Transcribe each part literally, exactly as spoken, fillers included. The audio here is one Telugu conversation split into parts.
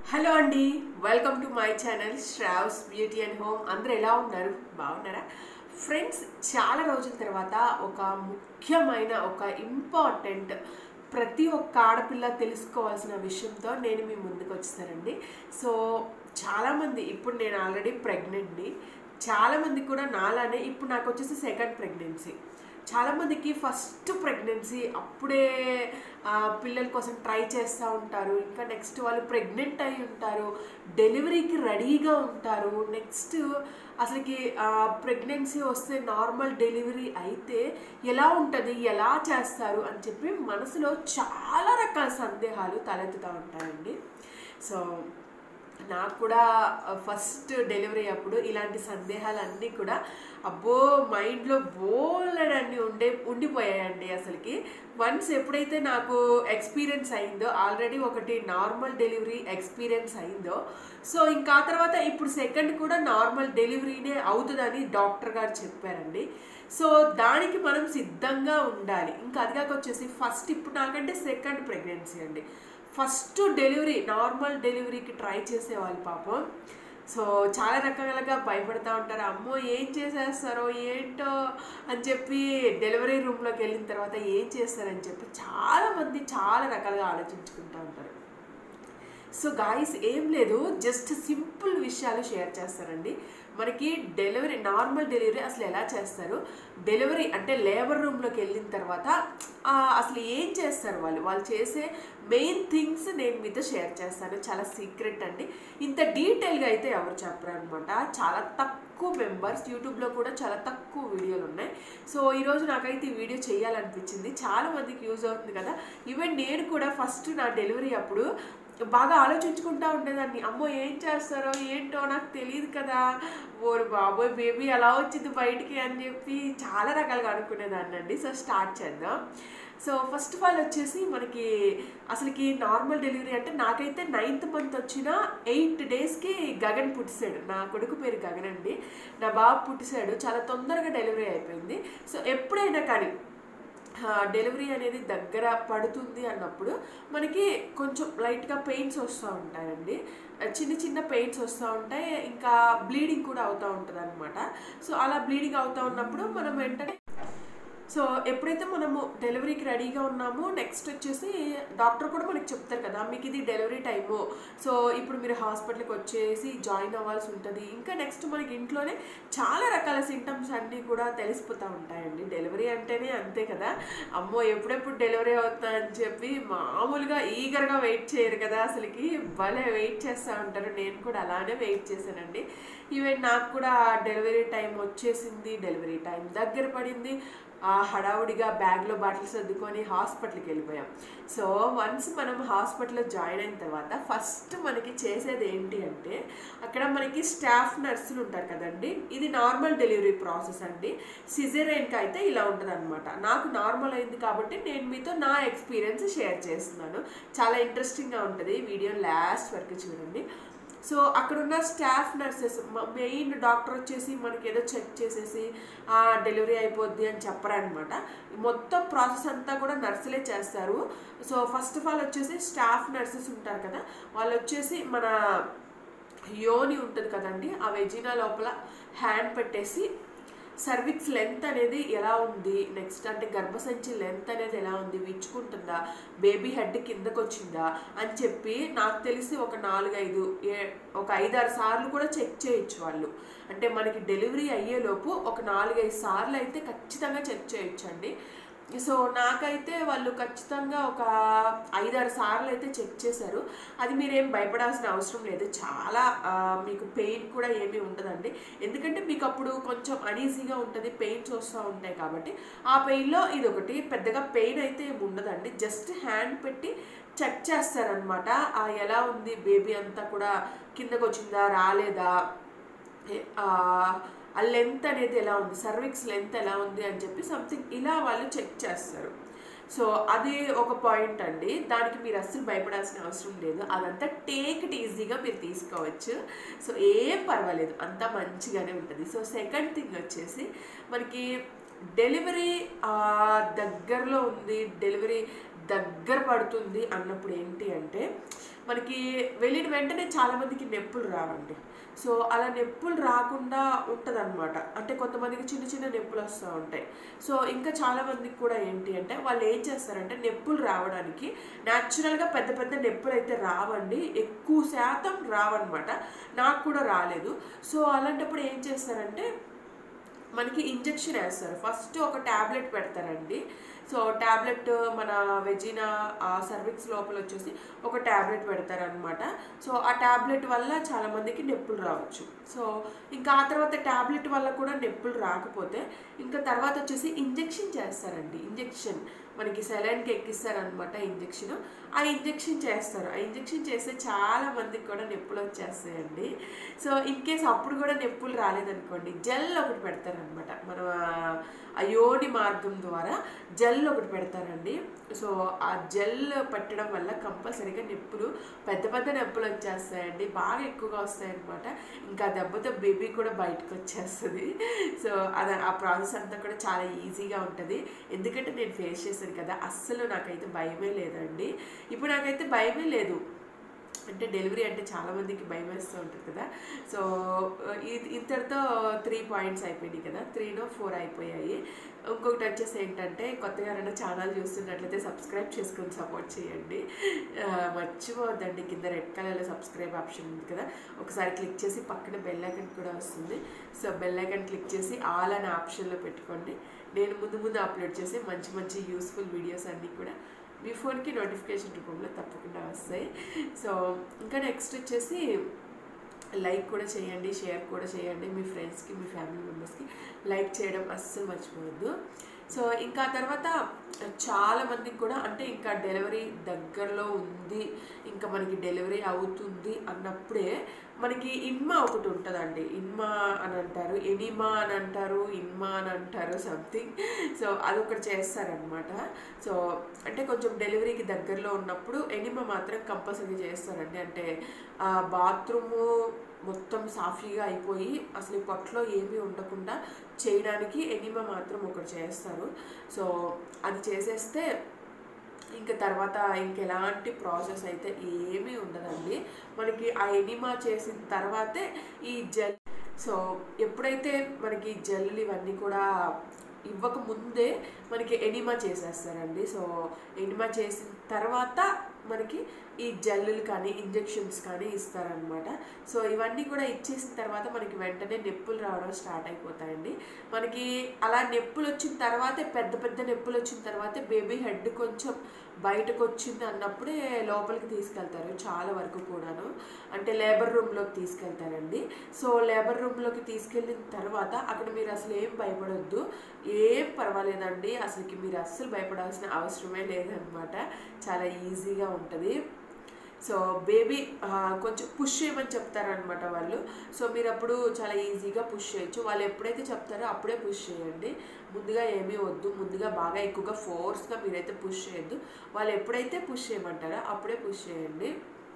హలో అండి, welcome to my channel sravs beauty and home. అందరూ ఎలా ఉన్నారు? బాగున్నారా ఫ్రెండ్స్? చాలా రోజుల తర్వాత ఒక ముఖ్యమైన ఒక ఇంపార్టెంట్ ప్రతి ఒక్క ఆడపిల్ల తెలుసుకోవాల్సిన విషయంతో నేను మీ ముందుకు వచ్చేసానండి. సో చాలామంది, ఇప్పుడు నేను ఆల్రెడీ ప్రెగ్నెంట్ని, చాలామంది కూడా నాలానే ఇప్పుడు నాకు వచ్చేసి సెకండ్ ప్రెగ్నెన్సీ. చాలామందికి ఫస్ట్ ప్రెగ్నెన్సీ అప్పుడే పిల్లల కోసం ట్రై చేస్తూ ఉంటారు. ఇంకా నెక్స్ట్ వాళ్ళు ప్రెగ్నెంట్ అయి ఉంటారు, డెలివరీకి రెడీగా ఉంటారు. నెక్స్ట్ అసలుకి ప్రెగ్నెన్సీ వస్తే నార్మల్ డెలివరీ అయితే ఎలా ఉంటుంది, ఎలా చేస్తారు అని చెప్పి మనసులో చాలా రకాల సందేహాలు తలెత్తుతూ ఉంటాయండి. సో నాకు కూడా ఫస్ట్ డెలివరీ అప్పుడు ఇలాంటి సందేహాలన్నీ కూడా అబ్బో మైండ్లో బోలెడన్ని ఉండే ఉండిపోయాయండి. అసలుకి వన్స్ ఎప్పుడైతే నాకు ఎక్స్పీరియన్స్ అయిందో, ఆల్రెడీ ఒకటి నార్మల్ డెలివరీ ఎక్స్పీరియన్స్ అయిందో, సో ఇంకా ఆ తర్వాత ఇప్పుడు సెకండ్ కూడా నార్మల్ డెలివరీనే అవుతుందని డాక్టర్ గారు చెప్పారండి. సో దానికి మనం సిద్ధంగా ఉండాలి. ఇంకా అదిగాక వచ్చేసి ఫస్ట్ ఇప్పుడు నాకంటే సెకండ్ ప్రెగ్నెన్సీ అండి. ఫస్ట్ డెలివరీ నార్మల్ డెలివరీకి ట్రై చేసేవాళ్ళు పాపం సో చాలా రకాలుగా భయపడుతూ ఉంటారు. అమ్మో ఏం చేసేస్తారో ఏంటో అని చెప్పి డెలివరీ రూమ్లోకి వెళ్ళిన తర్వాత ఏం చేస్తారని చెప్పి చాలామంది చాలా రకాలుగా ఆలోచించుకుంటూ ఉంటారు. సో గాయస్ ఏం లేదు, జస్ట్ సింపుల్ విషయాలు షేర్ చేస్తారండి. మనకి డెలివరీ నార్మల్ డెలివరీ అసలు ఎలా చేస్తారు, డెలివరీ అంటే లేబర్ రూమ్లోకి వెళ్ళిన తర్వాత అసలు ఏం చేస్తారు వాళ్ళు వాళ్ళు చేసే మెయిన్ థింగ్స్ నేను మీతో షేర్ చేస్తాను. చాలా సీక్రెట్ అండి, ఇంత డీటెయిల్గా అయితే ఎవరు చెప్పరు అనమాట. చాలా తక్కువ మెంబర్స్, యూట్యూబ్లో కూడా చాలా తక్కువ వీడియోలు ఉన్నాయి. సో ఈరోజు నాకైతే ఈ వీడియో చేయాలనిపించింది, చాలా మందికి యూజ్ అవుతుంది కదా. ఈవెన్ నేను కూడా ఫస్ట్ నా డెలివరీ అప్పుడు బాగా ఆలోచించుకుంటూ ఉండేదాన్ని. అమ్మో ఏం చేస్తారో ఏంటో నాకు తెలియదు కదా, ఓరు బాబోయ్ బేబీ ఎలా వచ్చింది బయటికి అని చెప్పి చాలా రకాలుగా అనుకునేదాన్ని అండి. సో స్టార్ట్ చేద్దాం. సో ఫస్ట్ ఆఫ్ ఆల్ వచ్చేసి మనకి అసలుకి నార్మల్ డెలివరీ అంటే నాకైతే నైన్త్ మంత్ వచ్చిన ఎయిట్ డేస్కి గగన్ పుట్టిసాడు. నా కొడుకు పేరు గగన్ అండి. నా బాబు పుట్టిసాడు, చాలా తొందరగా డెలివరీ అయిపోయింది. సో ఎప్పుడైనా కానీ డెలివరీ అనేది దగ్గర పడుతుంది అన్నప్పుడు మనకి కొంచెం లైట్గా పెయిన్స్ వస్తూ ఉంటాయండి, చిన్న చిన్న పెయిన్స్ వస్తూ ఉంటాయి, ఇంకా బ్లీడింగ్ కూడా అవుతూ ఉంటుంది అనమాట. సో అలా బ్లీడింగ్ అవుతూ ఉన్నప్పుడు మనం వెంటనే సో ఎప్పుడైతే మనము డెలివరీకి రెడీగా ఉన్నామో నెక్స్ట్ వచ్చేసి డాక్టర్ కూడా మనకి చెప్తారు కదా, మీకు ఇది డెలివరీ టైము, సో ఇప్పుడు మీరు హాస్పిటల్కి వచ్చేసి జాయిన్ అవ్వాల్సి ఉంటుంది. ఇంకా నెక్స్ట్ మనకి ఇంట్లోనే చాలా రకాల సింటమ్స్ అన్నీ కూడా తెలిసిపోతూ ఉంటాయండి. డెలివరీ అంటేనే అంతే కదా, అమ్మో ఎప్పుడెప్పుడు డెలివరీ అవుతా అని చెప్పి మామూలుగా ఈగర్గా వెయిట్ చేయరు కదా, అసలుకి భలే వెయిట్ చేస్తూ ఉంటారు. నేను కూడా అలానే వెయిట్ చేశానండి. ఈవెన్ నాకు కూడా డెలివరీ టైం వచ్చేసింది, డెలివరీ టైం దగ్గర పడింది. హడావుడిగా బ్యాగ్లో బాటిల్స్ సర్దుకొని హాస్పిటల్కి వెళ్ళిపోయాం. సో వన్స్ మనం హాస్పిటల్లో జాయిన్ అయిన తర్వాత ఫస్ట్ మనకి చేసేది ఏంటి అంటే, అక్కడ మనకి స్టాఫ్ నర్సులు ఉంటారు కదండి. ఇది నార్మల్ డెలివరీ ప్రాసెస్ అండి. సిజేరియన్కి అయితే ఇలా ఉంటుంది అనమాట. నాకు నార్మల్ అయింది కాబట్టి నేను మీతో నా ఎక్స్పీరియన్స్ షేర్ చేస్తున్నాను. చాలా ఇంట్రెస్టింగ్గా ఉంటుంది, వీడియో లాస్ట్ వరకు చూడండి. సో అక్కడున్న స్టాఫ్ నర్సెస్, మెయిన్ డాక్టర్ వచ్చేసి మనకి ఏదో చెక్ చేసేసి డెలివరీ అయిపోద్ది అని చెప్పరనమాట. మొత్తం ప్రాసెస్ అంతా కూడా నర్సులే చేస్తారు. సో ఫస్ట్ ఆఫ్ ఆల్ వచ్చేసి స్టాఫ్ నర్సెస్ ఉంటారు కదా, వాళ్ళు వచ్చేసి మన యోని ఉంటుంది కదండి, ఆ వెజినా లోపల హ్యాండ్ పెట్టేసి సర్విక్స్ లెంత్ అనేది ఎలా ఉంది, నెక్స్ట్ అంటే గర్భసంచి లెంత్ అనేది ఎలా ఉంది, విచ్చుకుంటుందా, బేబీ హెడ్ కిందకు వచ్చిందా అని చెప్పి నాకు తెలిసి ఒక నాలుగైదు ఏ ఒక ఐదారు సార్లు కూడా చెక్ చేయొచ్చు వాళ్ళు. అంటే మనకి డెలివరీ అయ్యేలోపు ఒక నాలుగైదు సార్లు అయితే ఖచ్చితంగా చెక్ చేయొచ్చు అండి. సో నాకైతే వాళ్ళు ఖచ్చితంగా ఒక ఐదారు సార్లు అయితే చెక్ చేశారు. అది మీరేం భయపడాల్సిన అవసరం లేదు, చాలా మీకు పెయిన్ కూడా ఏమీ ఉండదండి. ఎందుకంటే మీకు అప్పుడు కొంచెం అనీజీగా ఉంటుంది, పెయిన్స్ వస్తూ ఉంటాయి కాబట్టి ఆ పెయిన్లో ఇది ఒకటి పెద్దగా పెయిన్ అయితే ఏమి ఉండదండి. జస్ట్ హ్యాండ్ పెట్టి చెక్ చేస్తారనమాట, ఎలా ఉంది బేబీ అంతా కూడా కిందకు వచ్చిందా రాలేదా, ఆ లెంత్ అనేది ఎలా ఉంది, సర్విక్స్ లెంత్ ఎలా ఉంది అని చెప్పి సంథింగ్ ఇలా వాళ్ళు చెక్ చేస్తారు. సో అది ఒక పాయింట్ అండి, దానికి మీరు అస్సలు భయపడాల్సిన అవసరం లేదు. అదంతా టేక్ ఇట్ ఈజీగా మీరు తీసుకోవచ్చు. సో ఏం పర్వాలేదు, అంతా మంచిగానే ఉంటుంది. సో సెకండ్ థింగ్ వచ్చేసి మనకి డెలివరీ దగ్గరలో ఉంది, డెలివరీ దగ్గర పడుతుంది అన్నప్పుడు ఏంటి అంటే మనకి వెళ్ళిన వెంటనే చాలామందికి నొప్పులు రావండి. సో అలా నొప్పులు రాకుండా ఉంటుందన్నమాట. అంటే కొంతమందికి చిన్న చిన్న నొప్పులు వస్తూ ఉంటాయి. సో ఇంకా చాలామందికి కూడా ఏంటి అంటే వాళ్ళు ఏం చేస్తారంటే నొప్పులు రావడానికి న్యాచురల్గా పెద్ద పెద్ద నొప్పులు అయితే రావండి, ఎక్కువ శాతం రావన్నమాట. నాకు కూడా రాలేదు. సో అలాంటప్పుడు ఏం చేస్తారంటే మనకి ఇంజెక్షన్ వేస్తారు. ఫస్ట్ ఒక ట్యాబ్లెట్ పెడతారండి. సో ట్యాబ్లెట్ మన వెజినా సర్విక్స్ లోపల వచ్చేసి ఒక ట్యాబ్లెట్ పెడతారనమాట. సో ఆ ట్యాబ్లెట్ వల్ల చాలామందికి నొప్పులు రావచ్చు. సో ఇంకా ఆ తర్వాత ట్యాబ్లెట్ వల్ల కూడా నొప్పులు రాకపోతే ఇంకా తర్వాత వచ్చేసి ఇంజెక్షన్ చేస్తారండి. ఇంజెక్షన్ మనకి సెలైన్కి ఎక్కిస్తారనమాట ఇంజెక్షన్. ఆ ఇంజెక్షన్ చేస్తారు. ఆ ఇంజెక్షన్ చేస్తే చాలా మందికి కూడా నొప్పులు వచ్చేస్తాయండి. సో ఇన్ కేస్ అప్పుడు కూడా నొప్పులు రాలేదనుకోండి, జెల్ ఒకటి పెడతారనమాట. మన ఆ యోని మార్గం ద్వారా జెల్ ఒకటి పెడతారండి. సో ఆ జెల్ పెట్టడం వల్ల కంపల్సరీగా నొప్పులు పెద్ద పెద్ద నొప్పులు వచ్చేస్తాయండి, బాగా ఎక్కువగా వస్తాయన్నమాట. ఇంకా దెబ్బతో బేబీ కూడా బయటకు వచ్చేస్తుంది. సో అది ఆ ప్రాసెస్ అంతా కూడా చాలా ఈజీగా ఉంటుంది. ఎందుకంటే నేను ఫేస్ చేశాను కదా, అస్సలు నాకైతే భయమే లేదండి. ఇప్పుడు నాకైతే భయమే లేదు. అంటే డెలివరీ అంటే చాలామందికి భయం వేస్తూ ఉంటుంది కదా. సో ఇంతటితో త్రీ పాయింట్స్ అయిపోయినాయి కదా, త్రీనో ఫోర్ అయిపోయాయి. ఇంకొకటి వచ్చేసి ఏంటంటే కొత్తగా ఎవరైనా ఛానల్ చూస్తున్నట్లయితే సబ్స్క్రైబ్ చేసుకొని సపోర్ట్ చేయండి. మర్చిపోవద్దండి, కింద రెడ్ కలర్లో సబ్స్క్రైబ్ ఆప్షన్ ఉంది కదా, ఒకసారి క్లిక్ చేసి పక్కన బెల్ ఐకాన్ కూడా వస్తుంది. సో బెల్ ఐకాన్ క్లిక్ చేసి ఆల్ అనే ఆప్షన్లో పెట్టుకోండి. నేను ముందు ముందు అప్లోడ్ చేసే మంచి మంచి యూస్ఫుల్ వీడియోస్ అన్నీ కూడా మీ ఫోన్కి నోటిఫికేషన్ రూపంలో తప్పకుండా వస్తాయి. సో ఇంకా నెక్స్ట్ వచ్చేసి లైక్ కూడా చేయండి, షేర్ కూడా చేయండి. మీ ఫ్రెండ్స్కి మీ ఫ్యామిలీ మెంబర్స్కి లైక్ చేయడం అస్సలు మర్చిపోవద్దు. సో ఇంకా తర్వాత చాలామందికి కూడా అంటే ఇంకా డెలివరీ దగ్గరలో ఉంది, ఇంకా మనకి డెలివరీ అవుతుంది అన్నప్పుడే మనకి ఇన్మా ఒకటి ఉంటుందండి. ఇన్మా అని అంటారు, ఎనిమా అని అంటారు, ఇన్మా అని అంటారు సంథింగ్. సో అదొకటి చేస్తారనమాట. సో అంటే కొంచెం డెలివరీకి దగ్గరలో ఉన్నప్పుడు ఎనిమా మాత్రం కంపల్సరీ చేస్తారండి. అంటే బాత్రూము మొత్తం సాఫీగా అయిపోయి అసలు పొట్టలో ఏమీ ఉండకుండా చేయడానికి ఎనిమా మాత్రం ఒకటి చేస్తారు. సో అది చేసేస్తే ఇంకా తర్వాత ఇంకెలాంటి ప్రాసెస్ అయితే ఏమీ ఉండదండి. మనకి ఆ ఎనిమా చేసిన తర్వాతే ఈ జెల్. సో ఎప్పుడైతే మనకి జెల్లు ఇవన్నీ కూడా ఇవ్వక ముందే మనకి ఎనిమా చేసేస్తారండి. సో ఎనిమా చేసిన తర్వాత మనకి ఈ జెల్లులు కానీ ఇంజెక్షన్స్ కానీ ఇస్తారనమాట. సో ఇవన్నీ కూడా ఇచ్చేసిన తర్వాత మనకి వెంటనే నొప్పులు రావడం స్టార్ట్ అయిపోతాయండి. మనకి అలా నొప్పులు వచ్చిన తర్వాతే పెద్ద పెద్ద నొప్పులు వచ్చిన తర్వాతే బేబీ హెడ్ కొంచెం బయటకు వచ్చింది అన్నప్పుడే లోపలికి తీసుకెళ్తారు చాలా వరకు కూడాను. అంటే లేబర్ రూమ్లోకి తీసుకెళ్తారండి. సో లేబర్ రూమ్లోకి తీసుకెళ్ళిన తర్వాత అక్కడ మీరు అసలు ఏం భయపడొద్దు, ఏం పర్వాలేదండి. అసలుకి మీరు అస్సలు భయపడాల్సిన అవసరమే లేదనమాట. చాలా ఈజీగా ఉంటుంది. సో బేబీ కొంచెం పుష్ చేయమని చెప్తారనమాట వాళ్ళు. సో మీరు అప్పుడు చాలా ఈజీగా పుష్ చేయొచ్చు. వాళ్ళు ఎప్పుడైతే చెప్తారో అప్పుడే పుష్ చేయండి, ముందుగా ఏమీ వద్దు. ముందుగా బాగా ఎక్కువగా ఫోర్స్గా మీరైతే పుష్ చేయొద్దు. వాళ్ళు ఎప్పుడైతే పుష్ చేయమంటారో అప్పుడే పుష్ చేయండి.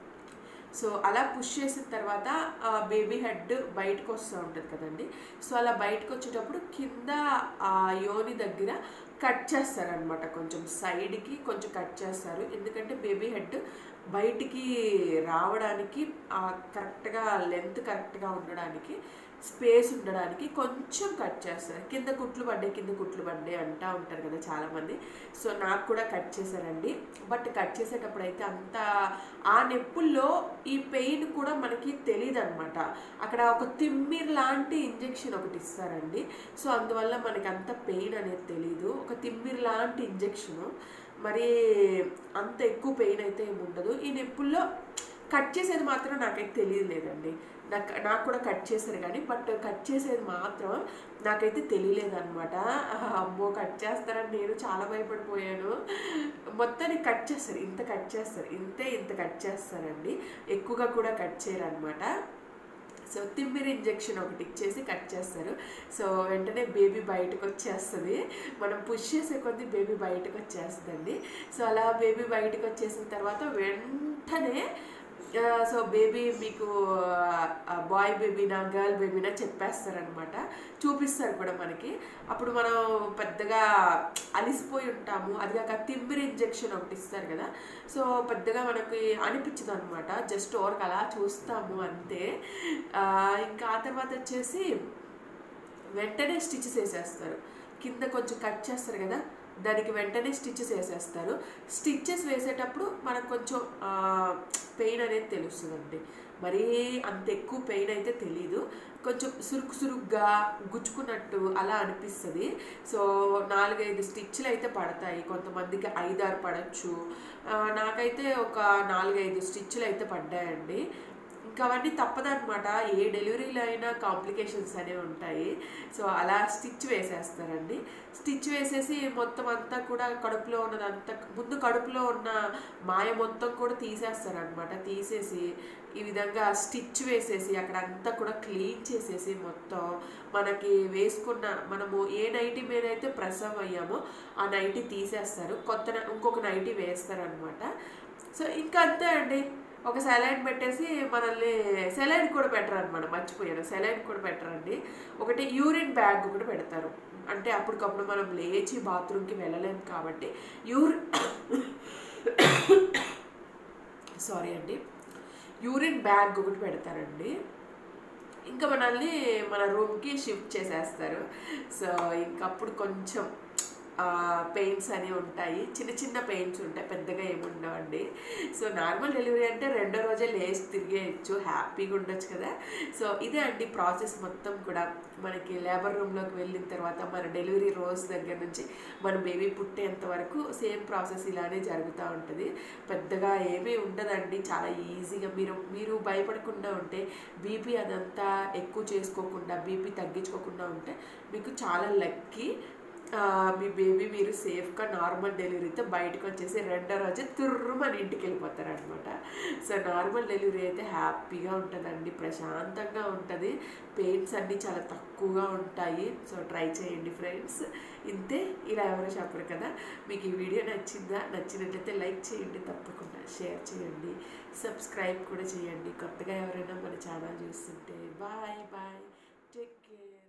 సో అలా పుష్ చేసిన తర్వాత బేబీ హెడ్ బయటకు వస్తూ ఉంటుంది కదండి. సో అలా బయటకు వచ్చేటప్పుడు కింద ఆ యోని దగ్గర కట్ చేస్తారనమాట. కొంచెం సైడ్కి కొంచెం కట్ చేస్తారు. ఎందుకంటే బేబీ హెడ్ బయటికి రావడానికి కరెక్ట్గా లెంత్ కరెక్ట్గా ఉండడానికి స్పేస్ ఉండడానికి కొంచెం కట్ చేస్తారు. కింద కుట్లు పడ్డాయి కింద కుట్లు పడ్డాయి అంటూ ఉంటారు కదా చాలామంది. సో నాకు కూడా కట్ చేశారండి. బట్ కట్ చేసేటప్పుడు అయితే అంత ఆ నొప్పుల్లో ఈ పెయిన్ కూడా మనకి తెలియదు అనమాట. అక్కడ ఒక తిమ్మిర్ లాంటి ఇంజెక్షన్ ఒకటి ఇస్తారండి. సో అందువల్ల మనకి అంత పెయిన్ అనేది తెలీదు. ఒక తిమ్మిర్ లాంటి ఇంజెక్షను, మరి అంత ఎక్కువ పెయిన్ అయితే ఏమి ఉండదు. ఈ నొప్పుల్లో కట్ చేసేది మాత్రం నాకైతే తెలియలేదండి. నాకు నాకు కూడా కట్ చేశారు కానీ బట్ కట్ చేసేది మాత్రం నాకైతే తెలియలేదన్నమాట. అమ్మో కట్ చేస్తారని నేను చాలా భయపడిపోయాను. మొత్తాన్ని కట్ చేస్తారు, ఇంత కట్ చేస్తారు, ఇంతే ఇంత కట్ చేస్తారండి, ఎక్కువగా కూడా కట్ చేయరు అనమాట. సో తిమ్మిరి ఇంజెక్షన్ ఒకటి ఇచ్చేసి కట్ చేస్తారు. సో వెంటనే బేబీ బయటకు వచ్చేస్తుంది. మనం పుష్ చేసే కొద్దీ బేబీ బయటకు వచ్చేస్తుందండి. సో అలా బేబీ బయటకు వచ్చేసిన తర్వాత వెంటనే సో బేబీ మీకు బాయ్ బేబీనా గర్ల్ బేబీనా చెప్పేస్తారనమాట, చూపిస్తారు కూడా మనకి. అప్పుడు మనం పెద్దగా అలిసిపోయి ఉంటాము, అది కాక తిమ్మిరి ఇంజెక్షన్ ఒకటి ఇస్తారు కదా, సో పెద్దగా మనకి అనిపించదు అనమాట, జస్ట్ ఓరకు అలా చూస్తాము అంతే. ఇంకా ఆ తర్వాత వచ్చేసి వెంటనే స్టిచెస్ వేసేస్తారు, కింద కొంచెం కట్ చేస్తారు కదా, దానికి వెంటనే స్టిచెస్ వేసేస్తారు. స్టిచెస్ వేసేటప్పుడు మనకు కొంచెం పెయిన్ అనేది తెలుస్తుందండి, మరీ అంత ఎక్కువ పెయిన్ అయితే తెలీదు, కొంచెం సురుకు సురుగ్గా గుచ్చుకున్నట్టు అలా అనిపిస్తుంది. సో నాలుగైదు స్టిచ్లు అయితే పడతాయి, కొంతమందికి ఐదారు పడవచ్చు, నాకైతే ఒక నాలుగైదు స్టిచ్లు అయితే పడ్డాయండి. ఇంకా అవన్నీ తప్పదనమాట, ఏ డెలివరీలో అయినా కాంప్లికేషన్స్ అనేవి ఉంటాయి. సో అలా స్టిచ్ వేసేస్తారండి. స్టిచ్ వేసేసి మొత్తం అంతా కూడా కడుపులో ఉన్నదంతా, ముందు కడుపులో ఉన్న మాయ మొత్తం కూడా తీసేస్తారనమాట. తీసేసి ఈ విధంగా స్టిచ్ వేసేసి అక్కడ అంతా కూడా క్లీన్ చేసేసి మొత్తం మనకి వేసుకున్న, మనము ఏ నైటీ మీద అయితే ప్రసవం అయ్యామో ఆ నైటీ తీసేస్తారు, కొత్త ఇంకొక నైటీ వేస్తారనమాట. సో ఇంకా అంతే అండి, ఒక సెలైన్ పెట్టేసి మనల్ని, సెలైన్ కూడా పెట్టరు అనమాట, మర్చిపోయాను, సెలైన్ కూడా పెట్టరండి. ఒకటి యూరిన్ బ్యాగ్ కూడా పెడతారు, అంటే అప్పటికప్పుడు మనం లేచి బాత్రూమ్కి వెళ్ళలేము కాబట్టి యూరిన్ సారీ అండి యూరిన్ బ్యాగ్ ఒకటి పెడతారండి. ఇంకా మనల్ని మన రూమ్కి షిఫ్ట్ చేసేస్తారు. సో ఇంకప్పుడు కొంచెం పెయిన్స్ అనేవి ఉంటాయి, చిన్న చిన్న పెయిన్స్ ఉంటాయి, పెద్దగా ఏమి ఉండవండి. సో నార్మల్ డెలివరీ అంటే రెండో రోజే లేచి తిరిగేయచ్చు, హ్యాపీగా ఉండొచ్చు కదా. సో ఇదే అండి ప్రాసెస్ మొత్తం కూడా. మనకి లేబర్ రూమ్లోకి వెళ్ళిన తర్వాత మన డెలివరీ రోజు దగ్గర నుంచి మన బేబీ పుట్టేంత వరకు సేమ్ ప్రాసెస్ ఇలానే జరుగుతూ ఉంటుంది, పెద్దగా ఏమీ ఉండదండి, చాలా ఈజీగా. మీరు మీరు భయపడకుండా ఉంటే, బీపీ అదంతా ఎక్కువ చేసుకోకుండా, బీపీ తగ్గించుకోకుండా ఉంటే మీకు చాలా లక్కీ. మీ బేబీ మీరు సేఫ్గా నార్మల్ డెలివరీతో బయటకు వచ్చేసి రెండో రోజే తుర్రు మన ఇంటికి వెళ్ళిపోతారనమాట. సో నార్మల్ డెలివరీ అయితే హ్యాపీగా ఉంటుందండి, ప్రశాంతంగా ఉంటుంది, పెయిన్స్ అన్నీ చాలా తక్కువగా ఉంటాయి. సో ట్రై చేయండి ఫ్రెండ్స్. ఇంతే, ఇలా ఎవరో చెప్పరు కదా. మీకు ఈ వీడియో నచ్చిందా? నచ్చినట్లయితే లైక్ చేయండి, తప్పకుండా షేర్ చేయండి, సబ్స్క్రైబ్ కూడా చేయండి కొత్తగా ఎవరైనా మన ఛానల్ చూస్తుంటే. Bye bye, take care.